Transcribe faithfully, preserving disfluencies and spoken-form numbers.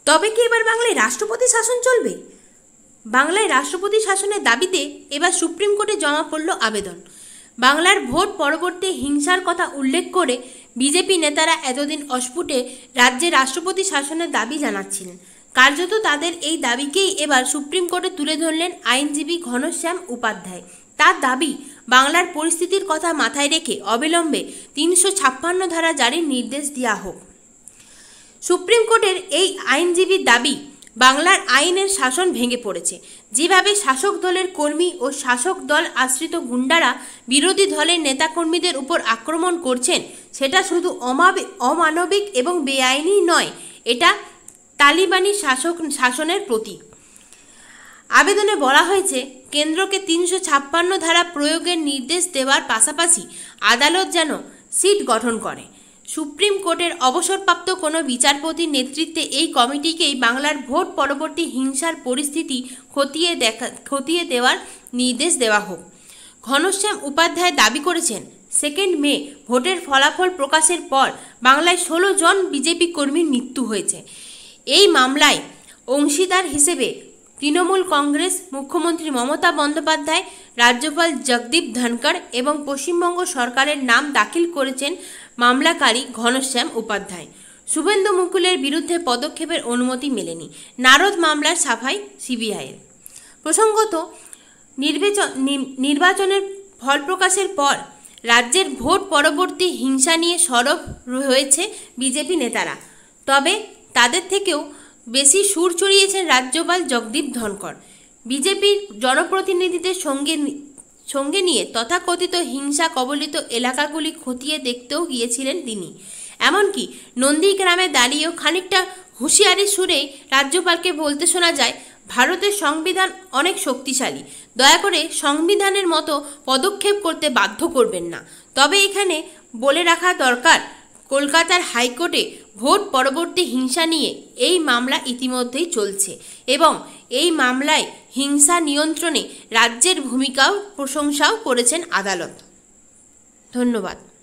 তবে কি এবার বাংলায় রাষ্ট্রপতি শাসন চলবে? বাংলায় রাষ্ট্রপতি শাসনের দাবিতে এবার সুপ্রিম কোর্টে জমা পড়ল আবেদন। বাংলার ভোট পরবর্তী হিংসার কথা উল্লেখ করে বিজেপি নেতারা এতদিন অস্ফুটে রাজ্যে রাষ্ট্রপতি শাসনের দাবি জানাচ্ছিলেন। কার্যত তাদের এই দাবিকেই এবার সুপ্রিম কোর্টে তুলে ধরলেন আইনজীবী ঘনশ্যাম উপাধ্যায়। তার দাবি, বাংলার পরিস্থিতির কথা মাথায় রেখে অবিলম্বে তিনশো ছাপ্পান্ন ধারা জারির নির্দেশ দেওয়া হোক। সুপ্রিম কোর্টের এই আইনজীবীর দাবি, বাংলার আইনের শাসন ভেঙে পড়েছে। যেভাবে শাসক দলের কর্মী ও শাসক দল আশ্রিত গুন্ডারা বিরোধী দলের নেতাকর্মীদের উপর আক্রমণ করছেন, সেটা শুধু অমানবিক এবং বেআইনি নয়, এটা তালিবানি শাসক শাসনের প্রতীক। আবেদনে বলা হয়েছে, কেন্দ্রকে তিনশো ছাপ্পান্ন ধারা প্রয়োগের নির্দেশ দেওয়ার পাশাপাশি আদালত যেন সিট গঠন করে। সুপ্রিম কোর্টের অবসরপ্রাপ্ত কোনো বিচারপতির নেতৃত্বে এই কমিটিকেই বাংলার ভোট পরবর্তী হিংসার পরিস্থিতি খতিয়ে দেখা খতিয়ে দেওয়ার নির্দেশ দেওয়া হোক। ঘনশ্যাম উপাধ্যায় দাবি করেছেন, সেকেন্ড মে ভোটের ফলাফল প্রকাশের পর বাংলায় ষোলো জন বিজেপি কর্মীর মৃত্যু হয়েছে। এই মামলায় অংশীদার হিসেবে তৃণমূল কংগ্রেস, মুখ্যমন্ত্রী মমতা বন্দ্যোপাধ্যায়, রাজ্যপাল জগদীপ ধনখড় এবং পশ্চিমবঙ্গ সরকারের নাম দাখিল করেছেন মামলাকারী ঘনশ্যাম উপাধ্যায়। শুভেন্দু মুকুলের বিরুদ্ধে পদক্ষেপের অনুমতি মেলেনি। নারদ মামলার সাফাই সিবিআইয়ের। প্রসঙ্গত, নির্বাচনের ফল প্রকাশের পর রাজ্যের ভোট পরবর্তী হিংসা নিয়ে সরব হয়েছে বিজেপি নেতারা। তবে তাদের থেকেও বেশি সুর চড়িয়েছেন রাজ্যপাল জগদীপ ধনখড়। বিজেপির জনপ্রতিনিধিদের সঙ্গে সঙ্গে নিয়ে তথাকথিত হিংসা কবলিত এলাকাগুলি খতিয়ে দেখতেও গিয়েছিলেন তিনি। এমনকি নন্দীগ্রামে দাঁড়িয়েও খানিকটা হুঁশিয়ারি সুরেই রাজ্যপালকে বলতে শোনা যায়, ভারতের সংবিধান অনেক শক্তিশালী, দয়া করে সংবিধানের মতো পদক্ষেপ করতে বাধ্য করবেন না। তবে এখানে বলে রাখা দরকার, কলকাতার হাইকোর্টে ভোট পরবর্তী হিংসা নিয়ে এই মামলা ইতিমধ্যেই চলছে এবং এই মামলায় হিংসা নিয়ন্ত্রণে রাজ্যের ভূমিকাও প্রশংসাও করেছেন আদালত। ধন্যবাদ।